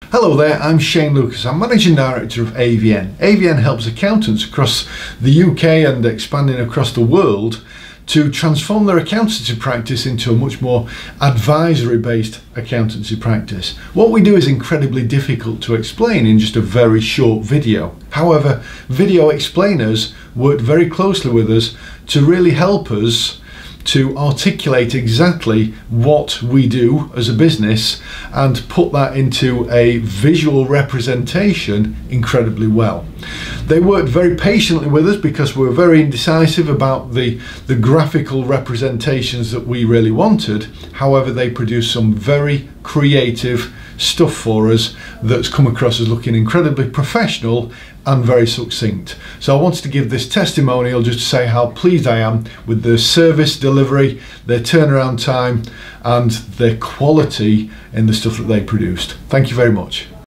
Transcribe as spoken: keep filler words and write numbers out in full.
Hello there, I'm Shane Lucas. I'm Managing Director of A V N. A V N helps accountants across the U K and expanding across the world to transform their accountancy practice into a much more advisory-based accountancy practice. What we do is incredibly difficult to explain in just a very short video. However, video explainers work very closely with us to really help us to articulate exactly what we do as a business and put that into a visual representation incredibly well. They worked very patiently with us because we were very indecisive about the, the graphical representations that we really wanted. However, they produced some very creative stuff for us that's come across as looking incredibly professional and very succinct. So I wanted to give this testimonial just to say how pleased I am with the service delivery, their turnaround time and their quality in the stuff that they produced. Thank you very much.